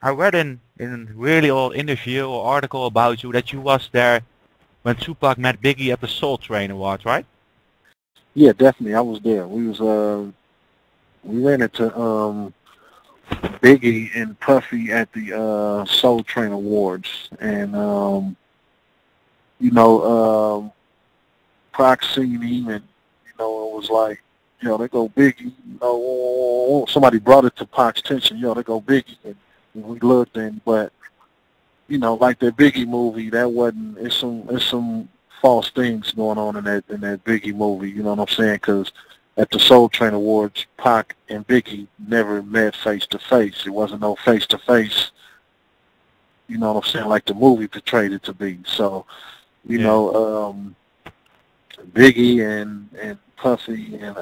I read in really old interview or article about you that you was there when Tupac met Biggie at the Soultrain Awards, right? Yeah, definitely. I was there. We ran into Biggie and Puffy at the Soul Train Awards, and you know, Pac seen him, and it was like, they go Biggie. Somebody brought it to Pac's attention. They go Biggie, and we looked, and but like that Biggie movie, that wasn't. It's some false things going on in that Biggie movie. You know what I'm saying? Because at the Soul Train Awards, Pac and Biggie never met face to face. It wasn't no face to face. You know what I'm saying? Like the movie portrayed it to be. So, you Yeah. know, Biggie and Puffy and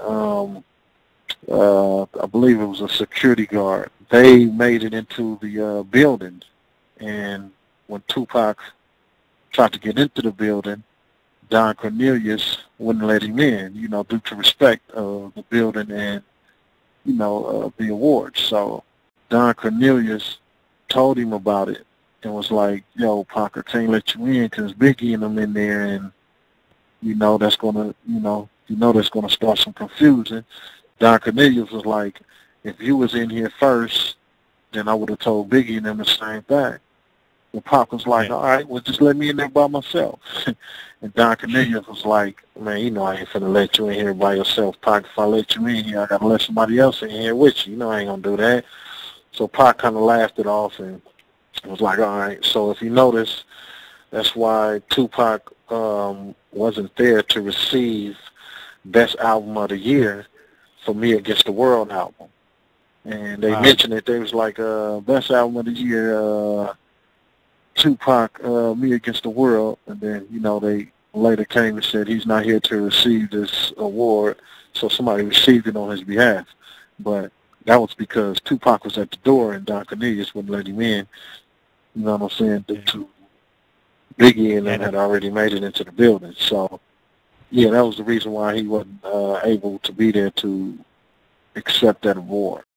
I believe it was a security guard. They made it into the building, and when Tupac tried to get into the building, Don Cornelius wouldn't let him in, due to respect of the building and, the awards. So Don Cornelius told him about it and was like, yo, Pac, I can't let you in because Biggie and them in there, and, that's going to, that's going to start some confusion. Don Cornelius was like, if you was in here first, then I would have told Biggie and them the same thing. And Pac was like, Yeah. all right, well, just let me in there by myself. And Don Cornelius was like, man, I ain't finna let you in here by yourself, Pac. If I let you in here, I got to let somebody else in here with you. I ain't going to do that. So Pac kind of laughed it off and was like, all right. So if you notice, that's why Tupac wasn't there to receive Best Album of the Year for Me Against the World album. And they mentioned it. They was like, Best Album of the Year, Tupac, Me Against the World. And then, they later came and said he's not here to receive this award, so somebody received it on his behalf. But that was because Tupac was at the door and Don Cornelius wouldn't let him in. You know what I'm saying? Due to Biggie and them had already made it into the building. So, yeah, that was the reason why he wasn't able to be there to accept that award.